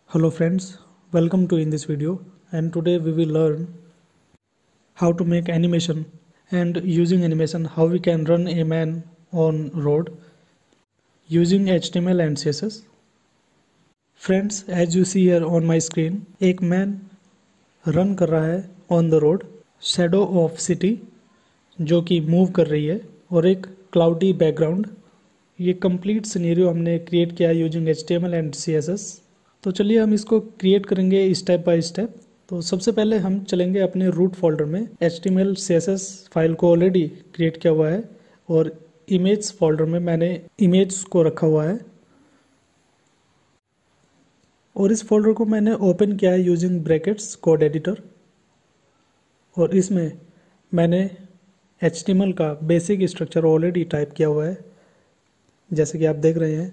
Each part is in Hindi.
Hello friends, welcome to in this video, and today we will learn how to make animation and using animation how we can run a man on road using HTML and CSS. Friends, as you see here on my screen, एक man run कर रहा है on the road, shadow of city जो कि move कर रही है और एक cloudy background. ये complete scenario हमने create किया using HTML and CSS. तो चलिए हम इसको क्रिएट करेंगे स्टेप बाय स्टेप। तो सबसे पहले हम चलेंगे अपने रूट फोल्डर में। HTML CSS फाइल को ऑलरेडी क्रिएट किया हुआ है और इमेज फोल्डर में मैंने इमेज को रखा हुआ है और इस फोल्डर को मैंने ओपन किया है यूजिंग ब्रैकेट्स कोड एडिटर और इसमें मैंने HTML का बेसिक स्ट्रक्चर ऑलरेडी टाइप किया हुआ है जैसे कि आप देख रहे हैं,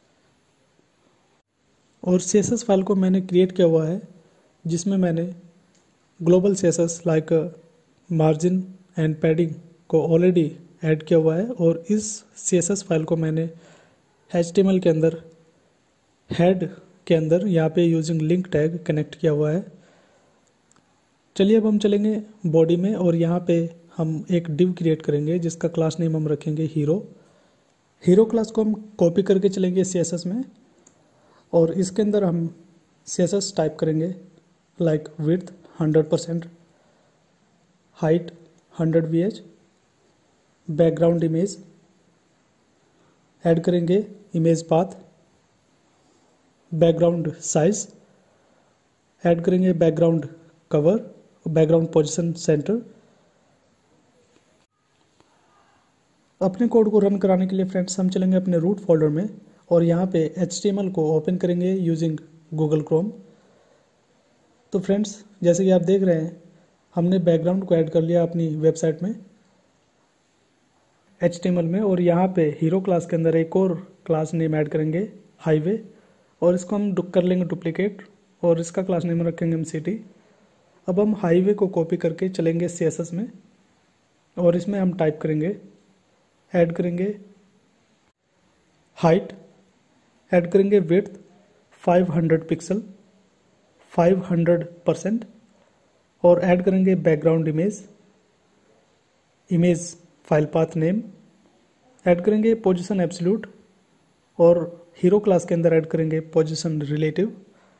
और CSS फाइल को मैंने क्रिएट किया हुआ है जिसमें मैंने global CSS like margin and padding को ऑलरेडी ऐड किया हुआ है और इस CSS फाइल को मैंने HTML के अंदर हेड के अंदर यहाँ पे यूजिंग लिंक टैग कनेक्ट किया हुआ है। चलिए अब हम चलेंगे बॉडी में और यहाँ पे हम एक डिव क्रिएट करेंगे जिसका क्लास नेम हम रखेंगे हीरो क्लास को हम कॉपी करके चलेंगे CSS में और इसके अंदर हम CSS टाइप करेंगे like width 100%, height 100 VH, background image add करेंगे, image path, background size add करेंगे, background cover, background position center. अपने कोड को रन कराने के लिए फ्रेंड्स हम चलेंगे अपने रूट फोल्डर में और यहाँ पे HTML को ओपन करेंगे यूजिंग गूगल क्रोम। तो फ्रेंड्स जैसे कि आप देख रहे हैं हमने बैकग्राउंड को ऐड कर लिया अपनी वेबसाइट में HTML में और यहाँ पे हीरो क्लास के अंदर एक और क्लास नेम ऐड करेंगे हाईवे और इसको हम कर लेंगे डुप्लीकेट और इसका क्लास नेम रखेंगे हम सिटी। अब हम हाईवे को कॉपी करके चलेंगे CSS में और इसमें हम टाइप करेंगे, ऐड करेंगे हाइट, ऐड करेंगे विड्थ 500 पिक्सल 500% और ऐड करेंगे background image file path name, add करेंगे पोजीशन एब्सोल्यूट और हीरो क्लास के अंदर ऐड करेंगे पोजीशन रिलेटिव,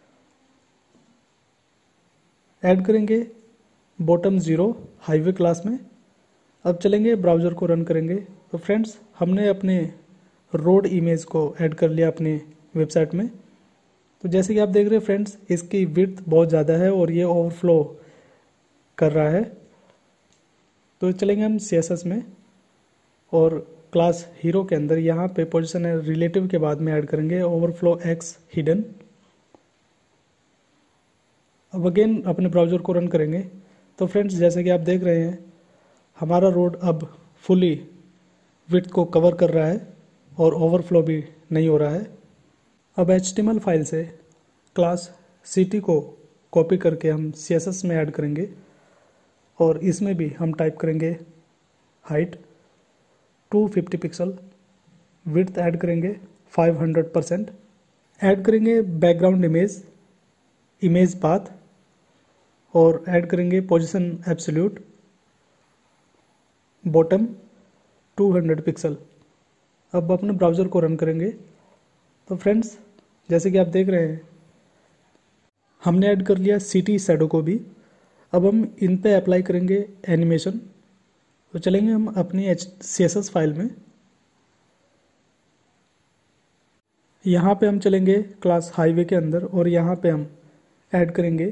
ऐड करेंगे बॉटम 0 हाईवे क्लास में। अब चलेंगे ब्राउज़र को रन करेंगे। तो फ्रेंड्स हमने अपने रोड इमेज को ऐड कर लिया अपने वेबसाइट में। तो जैसे कि आप देख रहे हैं फ्रेंड्स इसकी विड्थ बहुत ज़्यादा है और ये ओवरफ्लो कर रहा है। तो चलेंगे हम CSS में और क्लास हीरो के अंदर यहाँ पे पोजीशन रिलेटिव के बाद में ऐड करेंगे ओवरफ्लो एक्स हिडन। अब अगेन अपने ब्राउज़र को रन करेंगे। तो फ्रेंड्स जैसे कि आप देख रहे हैं हमारा रोड अब फुली विड्थ को कवर कर रहा है और ओवरफ्लो भी नहीं हो रहा है। अब HTML फाइल से क्लास सिटी को कॉपी करके हम CSS में ऐड करेंगे और इसमें भी हम टाइप करेंगे हाइट 250 पिक्सल, विड्थ ऐड करेंगे 500%, ऐड करेंगे बैकग्राउंड इमेज पाथ और ऐड करेंगे पोजीशन एब्सोल्यूट, बॉटम 200 पिक्सल। अब अपने ब्राउज़र को रन करेंगे। तो फ्रेंड्स जैसे कि आप देख रहे हैं हमने ऐड कर लिया सिटी शैडो को भी। अब हम इन पे अप्लाई करेंगे एनिमेशन। तो चलेंगे हम अपनी CSS फाइल में, यहाँ पे हम चलेंगे क्लास हाईवे के अंदर और यहाँ पे हम ऐड करेंगे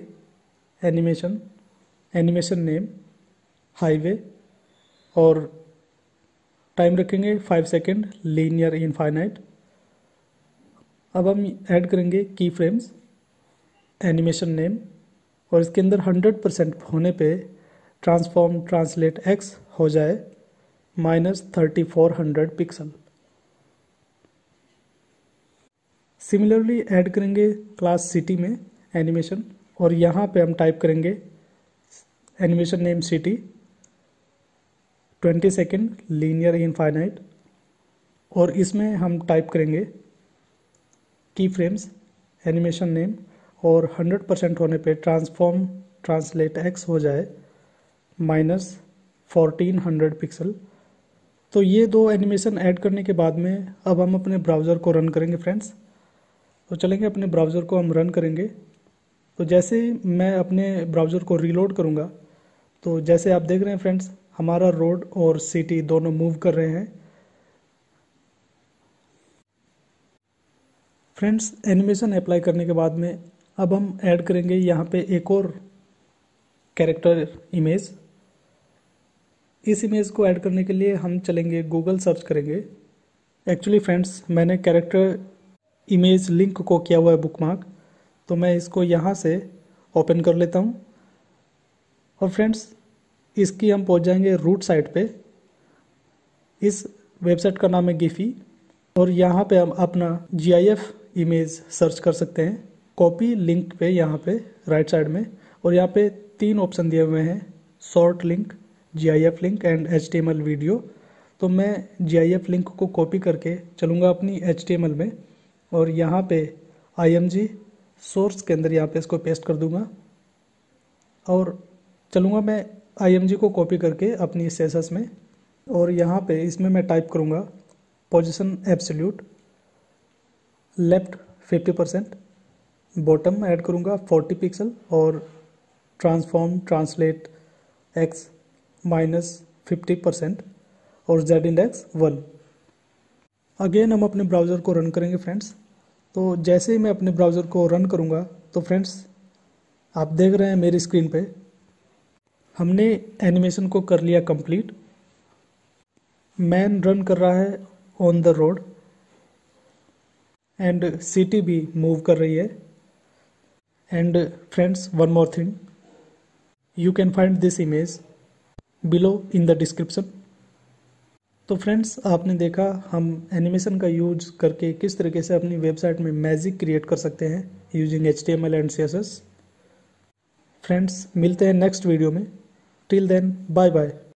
एनिमेशन नेम हाईवे और टाइम रखेंगे 5 सेकेंड, लीनियर इनफाइनाइट। अब हम ऐड करेंगे की फ्रेम्स, एनिमेशन नेम और इसके अंदर 100% होने पे ट्रांसफॉर्म ट्रांसलेट एक्स हो जाए -3400 पिक्सल। सिमिलरली ऐड करेंगे क्लास सिटी में एनिमेशन और यहाँ पे हम टाइप करेंगे animation name city 20 second, linear infinite और इसमें हम टाइप करेंगे की फ्रेम्स, एनिमेशन नेम और 100% होने पे ट्रांसफॉर्म ट्रांसलेट एक्स हो जाए -1400 पिक्सल। तो ये दो एनिमेशन ऐड करने के बाद में अब हम अपने ब्राउज़र को रन करेंगे फ्रेंड्स। तो चलेंगे अपने ब्राउज़र को हम रन करेंगे। तो जैसे मैं अपने ब्राउज़र को रीलोड करूँगा तो जैसे आप देख रहे हैं फ्रेंड्स, हमारा रोड और सिटी दोनों मूव कर रहे हैं। फ्रेंड्स, एनिमेशन अप्लाई करने के बाद में अब हम ऐड करेंगे यहाँ पे एक और कैरेक्टर इमेज। इस इमेज को ऐड करने के लिए हम चलेंगे गूगल सर्च करेंगे। एक्चुअली फ्रेंड्स, मैंने कैरेक्टर इमेज लिंक को किया हुआ है बुकमार्क, तो मैं इसको यहाँ से ओपन कर लेता हूँ। और फ्रेंड्स, इसकी हम पहुँच जाएंगे रूट साइट पे। इस वेबसाइट का नाम है गिफी और यहाँ पे हम अपना GIF इमेज सर्च कर सकते हैं। कॉपी लिंक पे यहाँ पे राइट साइड में, और यहाँ पे 3 ऑप्शन दिए हुए हैं, short link, GIF link and HTML video. तो मैं GIF लिंक को कॉपी करके चलूँगा अपनी HTML में और यहाँ पे IMG सोर्स के अंदर यहाँ पे इसको पेस्ट कर दूँगा और चलूँगा मैं IMG को कॉपी करके अपनी CSS में, और यहाँ पे इसमें मैं टाइप करूँगा position absolute, left 50%, bottom add करूँगा 40 पिक्सल और ट्रांसफॉर्म ट्रांसलेट एक्स -50% और Z इंडेक्स 1। अगेन हम अपने ब्राउज़र को रन करेंगे फ्रेंड्स। तो जैसे ही मैं अपने ब्राउज़र को रन करूँगा तो फ्रेंड्स, आप देख रहे हैं मेरी स्क्रीन पे हमने एनिमेशन को कर लिया कंप्लीट। मैन रन कर रहा है on the road and city भी मूव कर रही है। And friends, one more thing, you can find this image below in the description. तो फ्रेंड्स, आपने देखा हम एनिमेशन का यूज करके किस तरीके से अपनी वेबसाइट में मैजिक क्रिएट कर सकते हैं using HTML and CSS। Friends, मिलते हैं नेक्स्ट वीडियो में। Till then, bye bye.